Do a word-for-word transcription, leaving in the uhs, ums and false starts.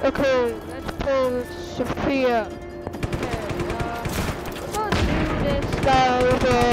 Okay, let's pull Sophia. Okay, uh, we're gonna do this guy over